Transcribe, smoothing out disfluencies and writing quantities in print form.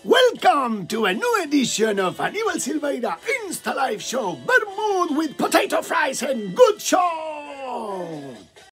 Welcome to a new edition of Anibal Silveyra Instalive show, Bermude with potato fries and good show!